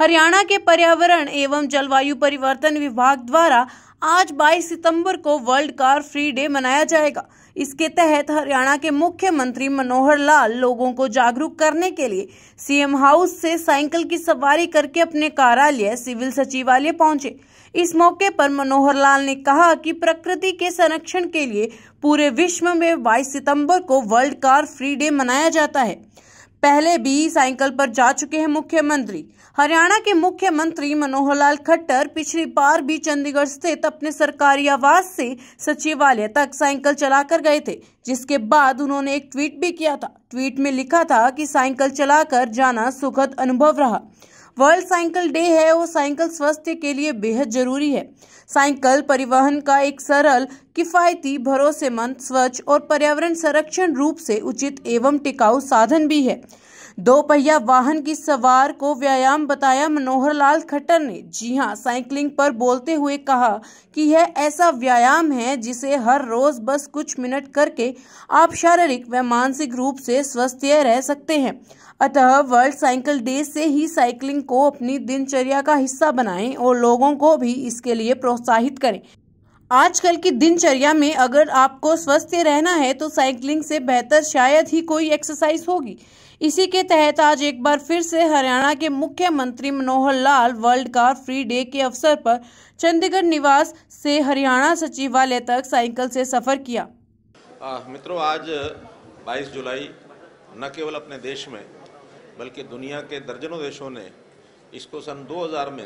हरियाणा के पर्यावरण एवं जलवायु परिवर्तन विभाग द्वारा आज 22 सितंबर को वर्ल्ड कार फ्री डे मनाया जाएगा। इसके तहत हरियाणा के मुख्यमंत्री मनोहर लाल लोगों को जागरूक करने के लिए सीएम हाउस से साइकिल की सवारी करके अपने कार्यालय सिविल सचिवालय पहुंचे। इस मौके पर मनोहर लाल ने कहा कि प्रकृति के संरक्षण के लिए पूरे विश्व में 22 सितंबर को वर्ल्ड कार फ्री डे मनाया जाता है। पहले भी साइकिल पर जा चुके हैं मुख्यमंत्री। हरियाणा के मुख्यमंत्री मनोहर लाल खट्टर पिछली बार भी चंडीगढ़ स्थित अपने सरकारी आवास से सचिवालय तक साइकिल चलाकर गए थे, जिसके बाद उन्होंने एक ट्वीट भी किया था। ट्वीट में लिखा था कि साइकिल चलाकर जाना सुखद अनुभव रहा। वर्ल्ड साइकिल डे है और साइकिल स्वास्थ्य के लिए बेहद जरूरी है। साइकिल परिवहन का एक सरल, किफायती, भरोसेमंद, स्वच्छ और पर्यावरण संरक्षण रूप से उचित एवं टिकाऊ साधन भी है। दो पहिया वाहन की सवार को व्यायाम बताया मनोहर लाल खट्टर ने। जी हां, साइकिलिंग पर बोलते हुए कहा कि यह ऐसा व्यायाम है जिसे हर रोज बस कुछ मिनट करके आप शारीरिक व मानसिक रूप से स्वस्थ रह सकते हैं। अतः वर्ल्ड साइकिल डे से ही साइकिलिंग को अपनी दिनचर्या का हिस्सा बनाएं और लोगों को भी इसके लिए प्रोत्साहित करें। आजकल की दिनचर्या में अगर आपको स्वस्थ रहना है तो साइकिलिंग से बेहतर शायद ही कोई एक्सरसाइज होगी। इसी के तहत आज एक बार फिर से हरियाणा के मुख्यमंत्री Manohar Lal world car free day के अवसर पर चंडीगढ़ निवास से हरियाणा सचिवालय तक साइकिल से सफर किया। मित्रों, आज 22 जुलाई न केवल अपने देश में बल्कि दुनिया के दर्जनों देशों ने इसको सन 2000 में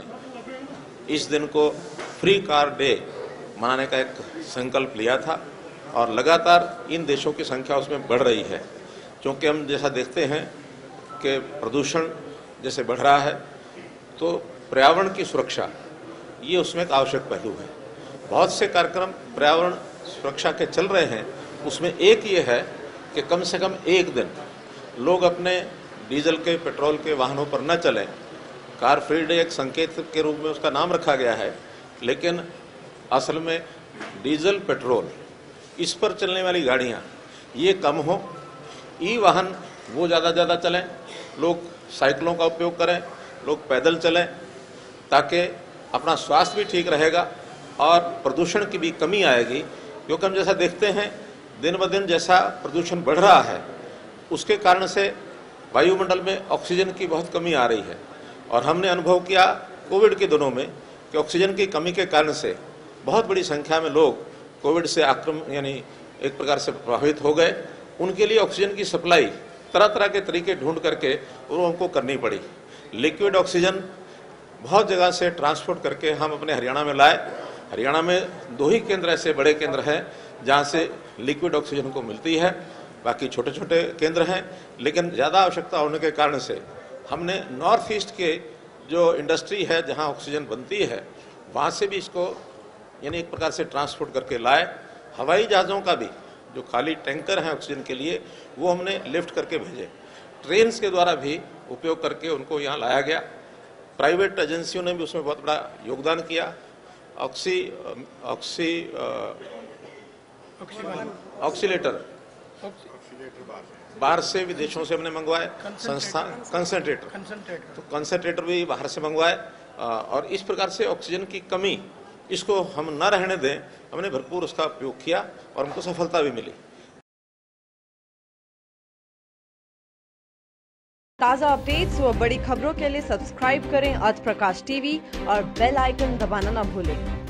इस दिन को फ्री कार डे मनाने का एक संकल्प लिया था और लगातार इन देशों की संख्या उसमें बढ़ रही है, क्योंकि हम जैसा देखते हैं कि प्रदूषण जैसे बढ़ रहा है तो पर्यावरण की सुरक्षा ये उसमें एक आवश्यक पहलू है। बहुत से कार्यक्रम पर्यावरण सुरक्षा के चल रहे हैं, उसमें एक ये है कि कम से कम एक दिन लोग अपने डीजल के, पेट्रोल के वाहनों पर न चलें। कार फ्री डे एक संकेत के रूप में उसका नाम रखा गया है, लेकिन असल में डीजल, पेट्रोल इस पर चलने वाली गाड़ियाँ ये कम हो, ई वाहन वो ज़्यादा चलें, लोग साइकिलों का उपयोग करें, लोग पैदल चलें, ताकि अपना स्वास्थ्य भी ठीक रहेगा और प्रदूषण की भी कमी आएगी। क्योंकि हम जैसा देखते हैं दिन ब दिन जैसा प्रदूषण बढ़ रहा है उसके कारण से वायुमंडल में ऑक्सीजन की बहुत कमी आ रही है और हमने अनुभव किया कोविड के दिनों में कि ऑक्सीजन की कमी के कारण से बहुत बड़ी संख्या में लोग कोविड से यानी एक प्रकार से प्रभावित हो गए। उनके लिए ऑक्सीजन की सप्लाई तरह तरह के तरीके ढूंढ करके लोगों को करनी पड़ी। लिक्विड ऑक्सीजन बहुत जगह से ट्रांसपोर्ट करके हम अपने हरियाणा में लाए। हरियाणा में 2 ही केंद्र ऐसे बड़े केंद्र हैं जहाँ से लिक्विड ऑक्सीजन को मिलती है, बाकी छोटे छोटे केंद्र हैं, लेकिन ज़्यादा आवश्यकता होने के कारण से हमने नॉर्थ ईस्ट के जो इंडस्ट्री है जहाँ ऑक्सीजन बनती है वहाँ से भी इसको यानी एक प्रकार से ट्रांसपोर्ट करके लाए। हवाई जहाज़ों का भी जो खाली टैंकर हैं ऑक्सीजन के लिए वो हमने लिफ्ट करके भेजे। ट्रेन के द्वारा भी उपयोग करके उनको यहाँ लाया गया। प्राइवेट एजेंसियों ने भी उसमें बहुत बड़ा योगदान किया। ऑक्सीलेटर बाहर से विदेशों से हमने मंगवाए। कंसंट्रेटर भी बाहर से मंगवाए और इस प्रकार से ऑक्सीजन की कमी इसको हम न रहने दें, हमने भरपूर उसका उपयोग किया और हमको सफलता भी मिली। ताज़ा अपडेट्स व बड़ी खबरों के लिए सब्सक्राइब करें आज प्रकाश टीवी और बेल आइकन दबाना न भूलें।